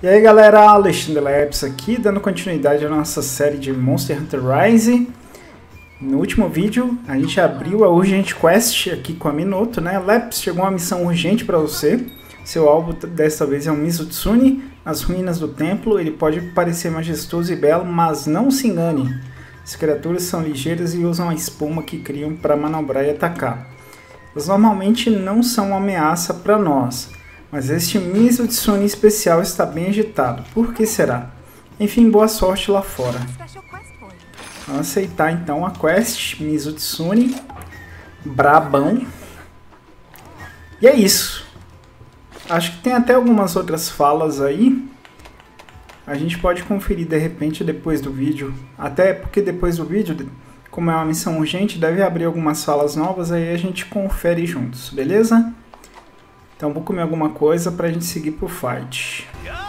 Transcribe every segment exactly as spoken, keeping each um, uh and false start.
E aí galera, Alexandre Leps aqui, dando continuidade à nossa série de Monster Hunter Rise. No último vídeo, a gente abriu a Urgent Quest aqui com a Minoto, né? Leps, chegou uma missão urgente para você. Seu alvo desta vez é um Mizutsune, nas ruínas do templo. Ele pode parecer majestoso e belo, mas não se engane. As criaturas são ligeiras e usam a espuma que criam para manobrar e atacar. Elas normalmente não são uma ameaça para nós. Mas este Mizutsune especial está bem agitado. Por que será? Enfim, boa sorte lá fora. Vamos aceitar então a quest. Mizutsune. Brabão. E é isso. Acho que tem até algumas outras falas aí. A gente pode conferir de repente depois do vídeo. Até porque depois do vídeo, como é uma missão urgente, deve abrir algumas falas novas. Aí a gente confere juntos, beleza? Então vou comer alguma coisa pra gente seguir pro fight.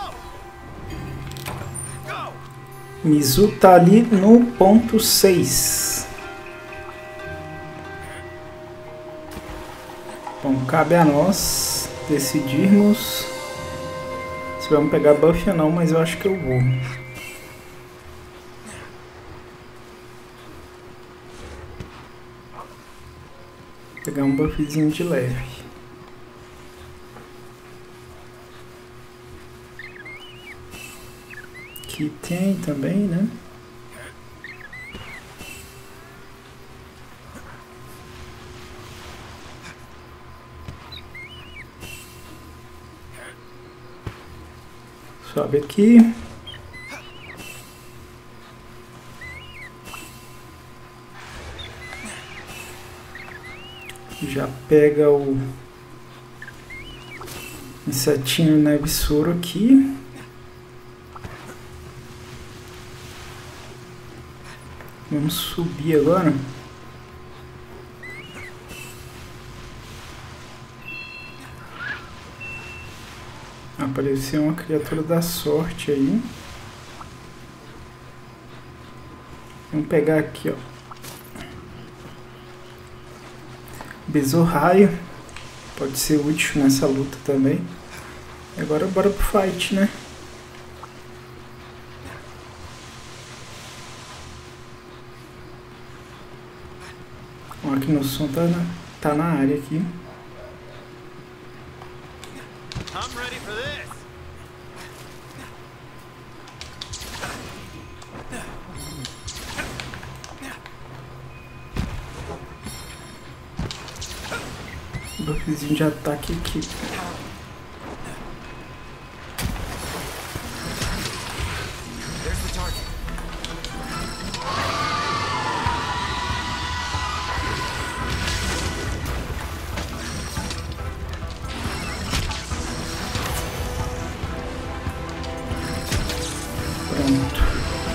Mizu tá ali no ponto seis. Bom, cabe a nós decidirmos se vamos pegar buff ou não, mas eu acho que eu vou. Pegar um buffzinho de leve. Aqui tem também, né? Sobe aqui. Já pega o insetinho Nevisoro aqui. Vamos subir agora. Apareceu uma criatura da sorte aí. Vamos pegar aqui, ó. Besouraio. Pode ser útil nessa luta também. E agora bora pro fight, né? O Akinosun tá na, tá na área aqui. Buffzinho de ataque aqui. Pronto.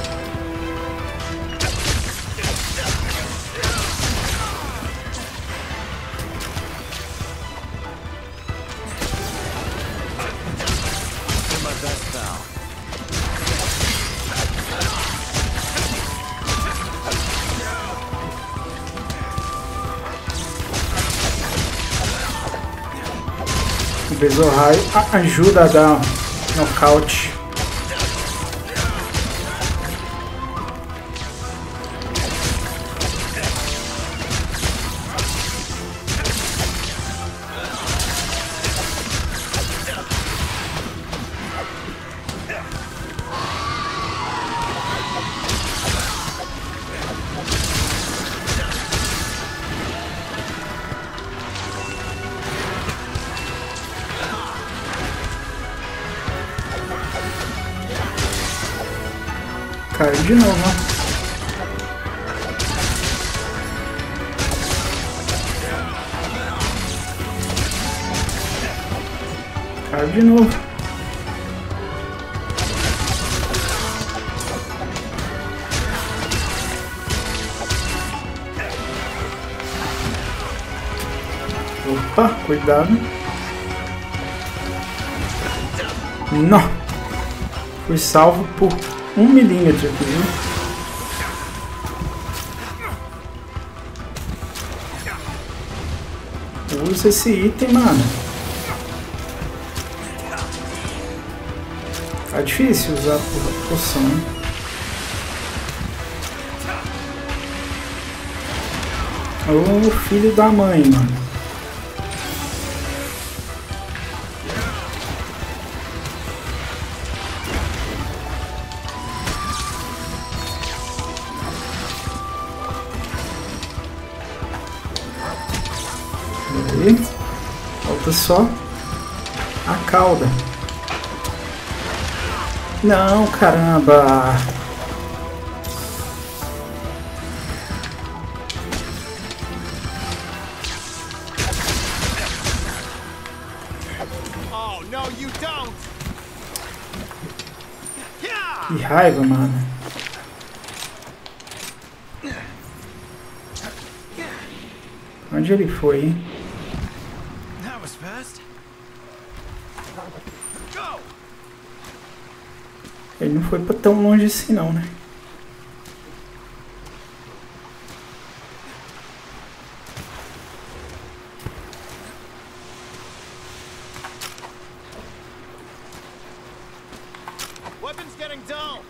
O Besouraio ajuda a dar nocaute. Caiu de novo, ó. Caiu de novo. Opa, cuidado. Não. Fui salvo por um milímetro aqui, viu? Usa esse item, mano. Tá difícil usar a poção, né? Ô filho da mãe, mano. Aí, falta só a cauda. Não, caramba. Oh, no, you don't. Que raiva, mano. Onde ele foi, hein? That was fast. Go. Ele não foi pra tão longe assim não, né? Weapons getting dull.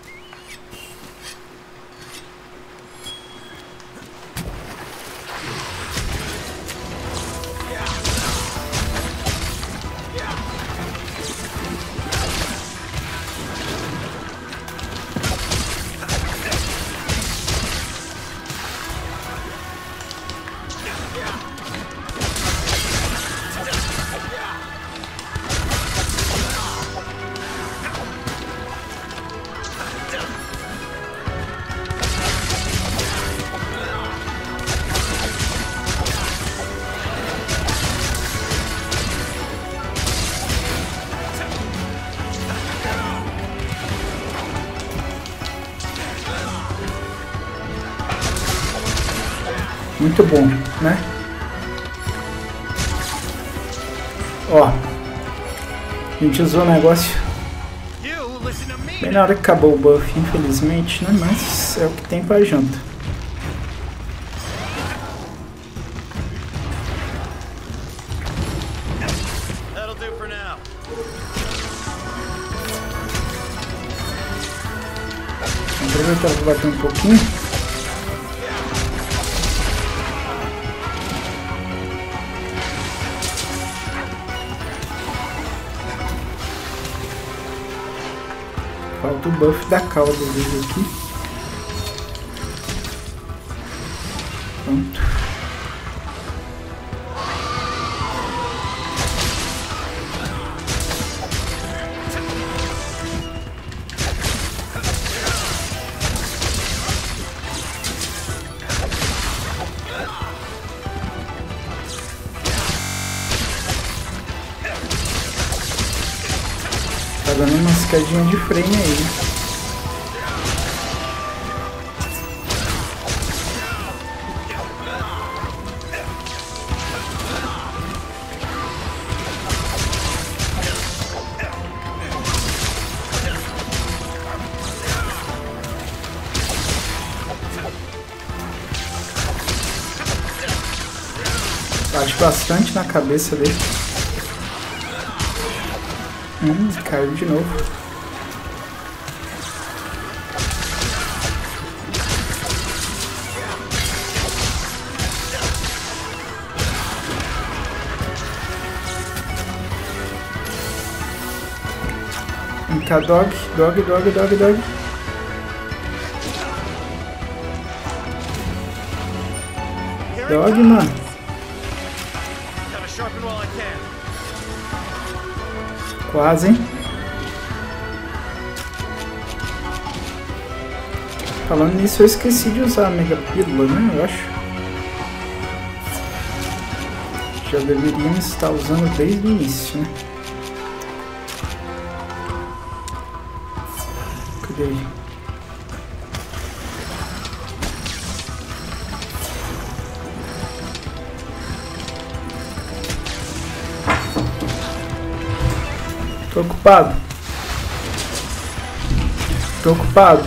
Muito bom, né? Ó, a gente usou o negócio You listen to me. bem na hora que acabou o buff, infelizmente, né? Mas é o que tem pra janta. That'll do for now. Vamos aproveitar para bater um pouquinho. Falta o buff da cauda dele aqui. Pronto. Tá dando umas quedinhas de frame aí. Bate bastante na cabeça dele. Hum, caiu de novo. Vem cá, dog, dog, dog, dog, dog. Dog, mano. Gotta sharpen while I can. Quase, hein? Falando nisso, eu esqueci de usar a Mega Pílula, né? Eu acho. Já deveríamos estar usando desde o início, né? Cadê ele? Tô ocupado. Tô ocupado.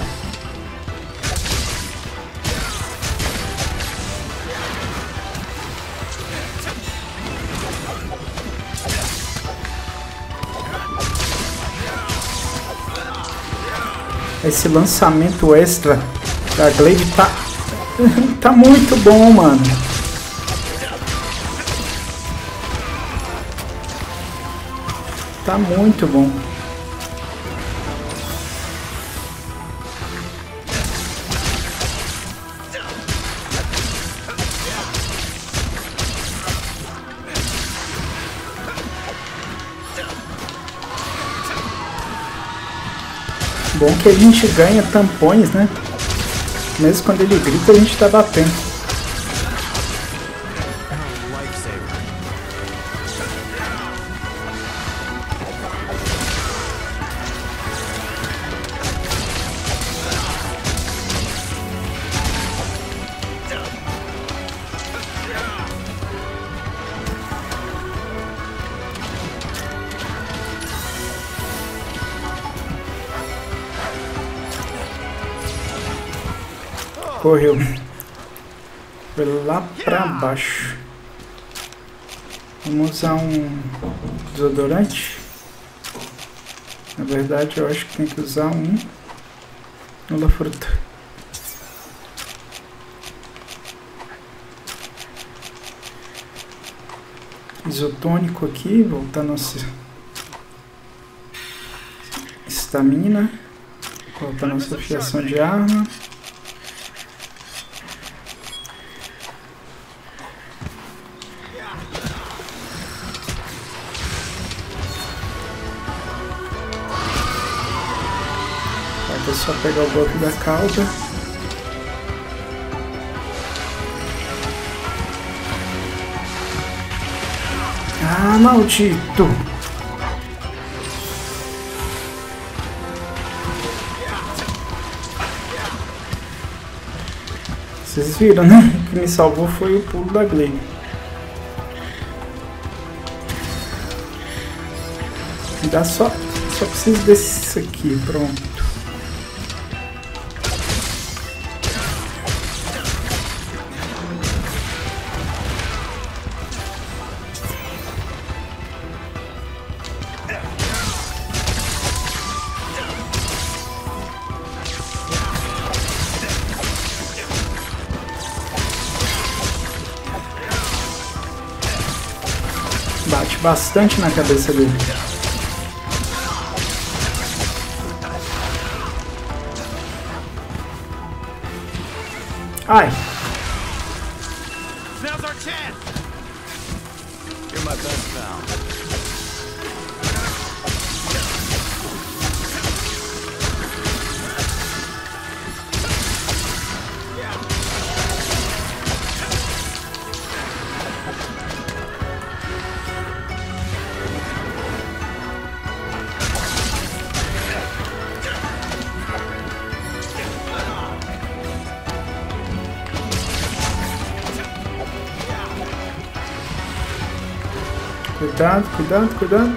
Esse lançamento extra da Glaive tá, tá muito bom, mano. Tá muito bom. Bom que a gente ganha tampões, né? Mesmo quando ele grita, a gente tá batendo. Correu. Foi lá pra baixo. Vamos usar um desodorante. Na verdade, eu acho que tem que usar um Nula Fruta. Isotônico aqui, voltar nossa estamina. Voltar nossa fiação de arma. É só pegar o golpe da cauda. Ah, maldito! Vocês viram, né? O que me salvou foi o pulo da Glaive. Dá só, só preciso desse aqui, pronto. Bate bastante na cabeça dele. Ai! Now's our chance. You're my best pal. Cuidado, cuidado, cuidado.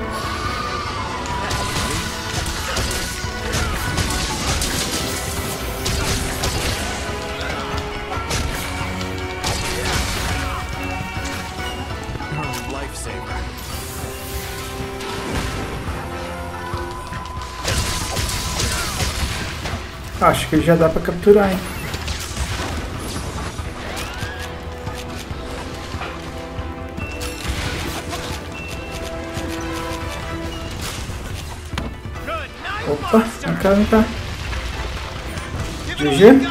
Acho que já dá pra capturar, hein? Opa, vem cá, vem cá. G G.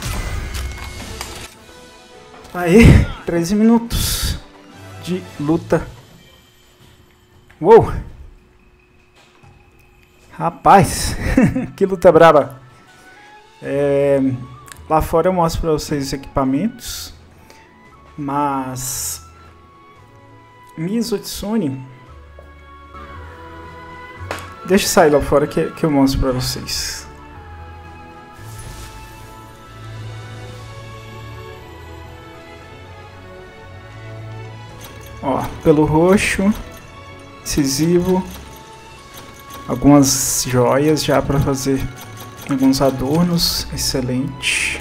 Aí, treze minutos de luta. Uou! Rapaz, que luta braba. É, lá fora eu mostro pra vocês os equipamentos. Mas Miso Tsune, deixa eu sair lá fora que, que eu mostro pra vocês. Ó, pelo roxo, incisivo, algumas joias já para fazer alguns adornos, excelente.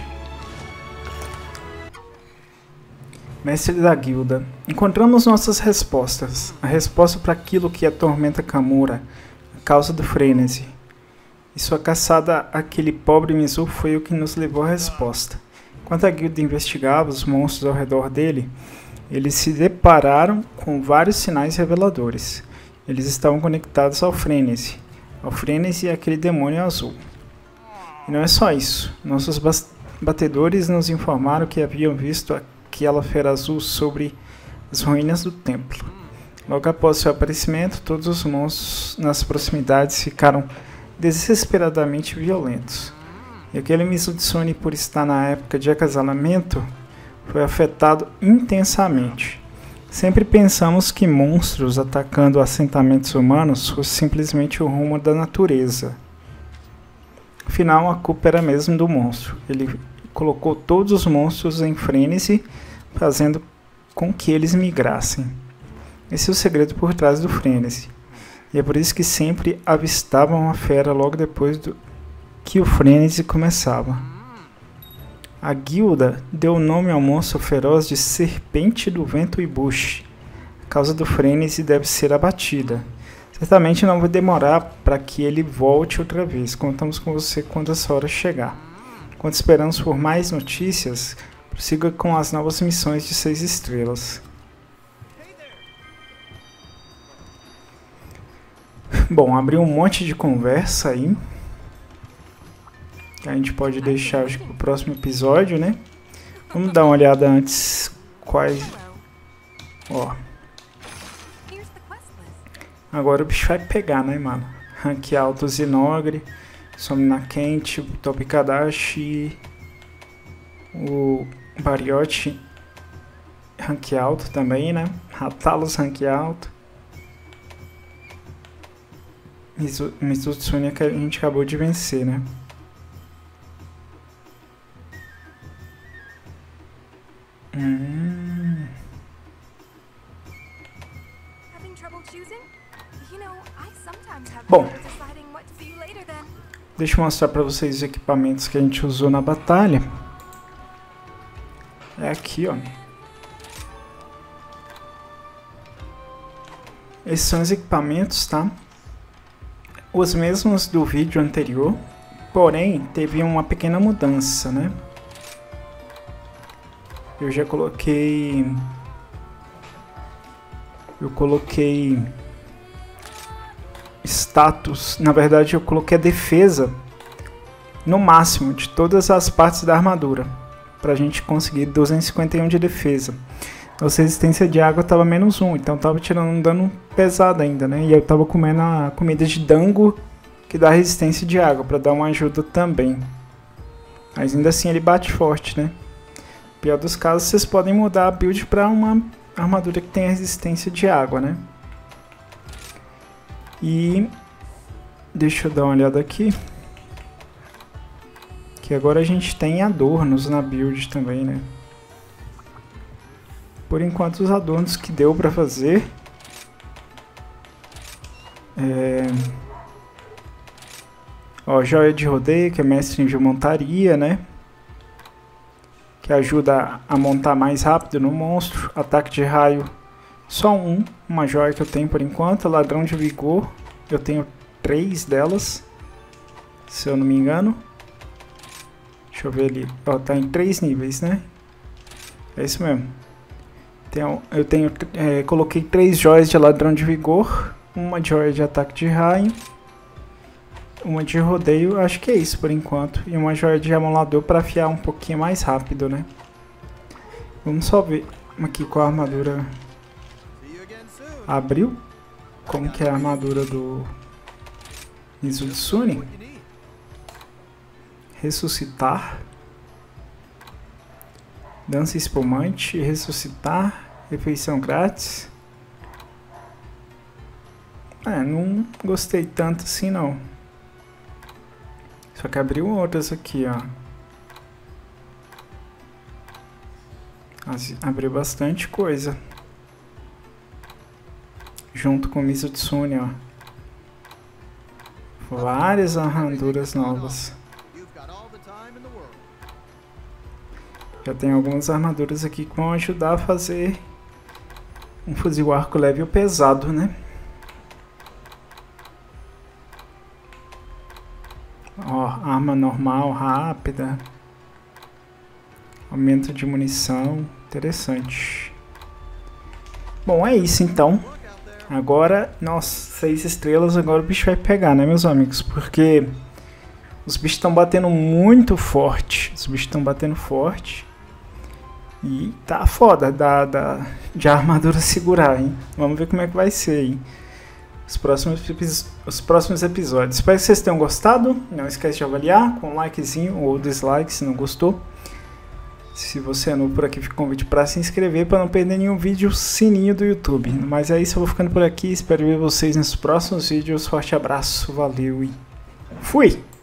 Mestre da guilda, encontramos nossas respostas. A resposta para aquilo que atormenta Kamura, a causa do frenesi. E sua caçada àquele pobre Mizu foi o que nos levou à resposta. Enquanto a guilda investigava os monstros ao redor dele, eles se depararam com vários sinais reveladores. Eles estavam conectados ao Frenesi. Ao Frenesi e aquele demônio azul. E não é só isso. Nossos batedores nos informaram que haviam visto aquela fera azul sobre as ruínas do templo. Logo após seu aparecimento, todos os monstros nas proximidades ficaram desesperadamente violentos. E aquele Mizutsuki, por estar na época de acasalamento, foi afetado intensamente. Sempre pensamos que monstros atacando assentamentos humanos fosse simplesmente o rumo da natureza. Afinal, a culpa era mesmo do monstro. Ele colocou todos os monstros em frenesi, fazendo com que eles migrassem. Esse é o segredo por trás do frenesi. E é por isso que sempre avistavam a fera logo depois do que o frenesi começava. A guilda deu o nome ao monstro feroz de Serpente do Vento Ibushi. A causa do frenesi deve ser abatida. Certamente não vai demorar para que ele volte outra vez. Contamos com você quando essa hora chegar. Enquanto esperamos por mais notícias, prossiga com as novas missões de seis estrelas. Bom, abriu um monte de conversa aí. A gente pode deixar acho, para o próximo episódio, né? Vamos dar uma olhada antes quais... Ó. Agora o bicho vai pegar, né, mano? Rank alto Zinogre, Somna Quente, Topikadashi, o Bariote rank alto também, né? Ratalos rank alto. Mizu, Mizutsuki que a gente acabou de vencer, né? Hum. Bom, deixa eu mostrar para vocês os equipamentos que a gente usou na batalha. É aqui, ó. Esses são os equipamentos, tá? Os mesmos do vídeo anterior, porém teve uma pequena mudança, né? Eu já coloquei... Eu coloquei... status, na verdade eu coloquei a defesa no máximo de todas as partes da armadura, pra gente conseguir duzentos e cinquenta e um de defesa. Nossa resistência de água tava menos um, então tava tirando um dano pesado ainda, né? E eu tava comendo a comida de dango que dá resistência de água, pra dar uma ajuda também. Mas ainda assim ele bate forte, né? Pior dos casos, vocês podem mudar a build pra uma armadura que tem resistência de água, né? E deixa eu dar uma olhada aqui. Que agora a gente tem adornos na build também, né? Por enquanto os adornos que deu pra fazer é... Ó, joia de rodeio, que é mestre em montaria, né? Que ajuda a montar mais rápido no monstro. Ataque de raio, só um, uma joia que eu tenho por enquanto. Ladrão de vigor, eu tenho três delas, se eu não me engano. Deixa eu ver ali, ó, tá em três níveis, né? É isso mesmo. Então, eu tenho, é, coloquei três joias de ladrão de vigor, uma joia de ataque de raio, uma de rodeio, acho que é isso por enquanto, e uma joia de amolador para afiar um pouquinho mais rápido, né? Vamos só ver aqui com a armadura. Abriu? Como que é a armadura do Mizutsuki? Ressuscitar. Dança espumante, ressuscitar, refeição grátis. É, não gostei tanto assim não. Só que abriu outras aqui, ó. Abriu bastante coisa. Junto com o Mizutsuki, ó. Várias armaduras novas. Já tem algumas armaduras aqui que vão ajudar a fazer um fuzil arco leve ou pesado, né? Ó, arma normal, rápida. Aumento de munição. Interessante. Bom, é isso então. Agora, nossa, seis estrelas, agora o bicho vai pegar, né, meus amigos? Porque os bichos estão batendo muito forte. Os bichos estão batendo forte. E tá foda da, da, de a armadura segurar, hein? Vamos ver como é que vai ser aí os próximos, os próximos episódios. Espero que vocês tenham gostado. Não esquece de avaliar com um likezinho ou dislike se não gostou. Se você é novo por aqui, fica o convite para se inscrever para não perder nenhum vídeo, sininho do YouTube. Mas é isso, eu vou ficando por aqui. Espero ver vocês nos próximos vídeos. Forte abraço, valeu e fui!